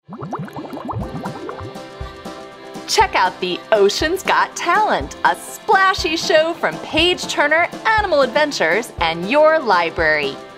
Check out The Ocean's Got Talent, a splashy show from Page Turner Animal Adventures and your library.